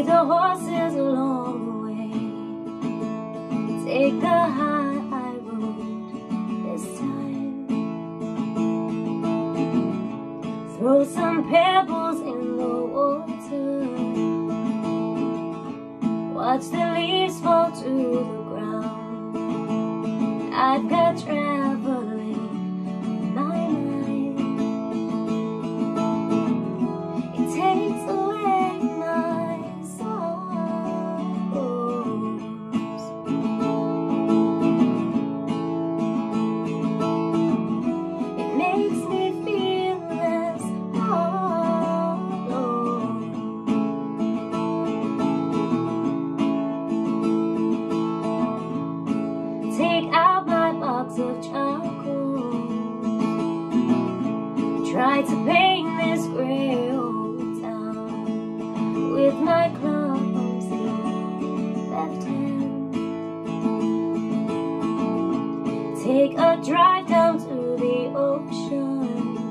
feed the horses along the way. Take the high road this time. Throw some pebbles in the water. Watch the leaves fall to the ground. I've got traveling on my mind. It takes away my sorrows. It makes me feel less alone. Take out my box of charcoal. Try to paint this gray old town with my clumsy left hand. Take a drive down to the ocean.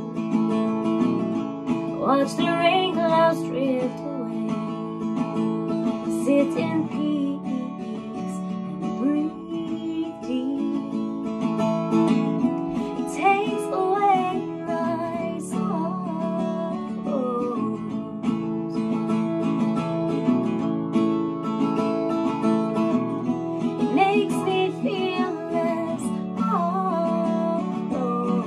Watch the rain clouds drift away. Sit in peace and breathe deep. It takes away my sorrows. It makes me feel less alone.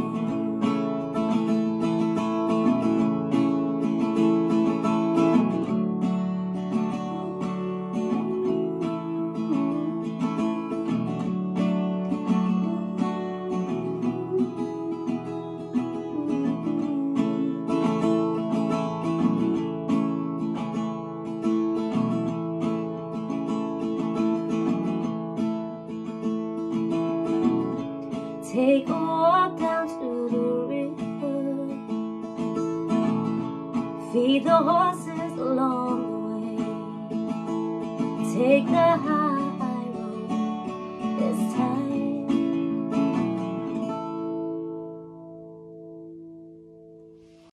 Take a walk down to the river. Feed the horses along the way. Take the high